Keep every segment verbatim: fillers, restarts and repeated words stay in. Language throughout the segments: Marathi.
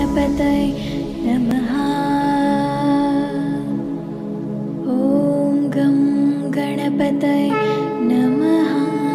गणपतये नमः। ॐ गं गणपतये नमः।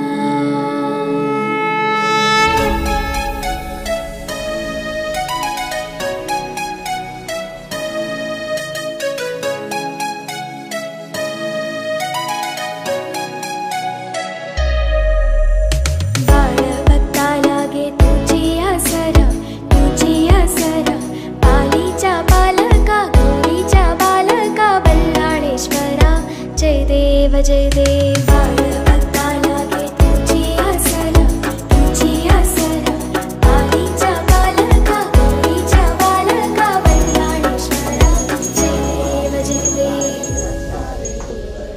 जय देव बाळभक्ता लागे तुझी आसरा, तुझी आसरा पालीचा बालका गोरीचा बालका बल्लाळेश्वरा। जय देव जय देव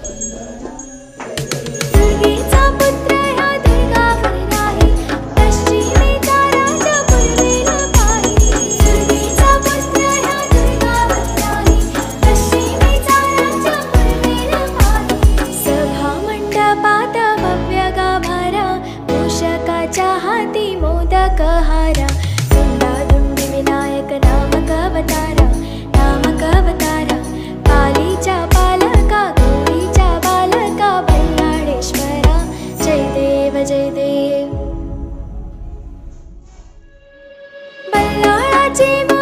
दुर्गेचा पुत्र ह्या दुर्गावर आहे, पश्चिमेचा राजा पूर्वेला पाही। दुर्गेचा पुत्र ह्या दुर्गावर आहे, पश्चिमेचा राजा पूर्वेला पाही। सभा मंडपात भव्य गाभारा, मूषकाच्या हाती मोदक हारा। धुंडाधुंडी विनायक नामक अवतारा, नामक अवतारा पालीचा बालका गोरीचा बालका बल्लाळेश्वरा। जय देव जय देव बल्लाळाची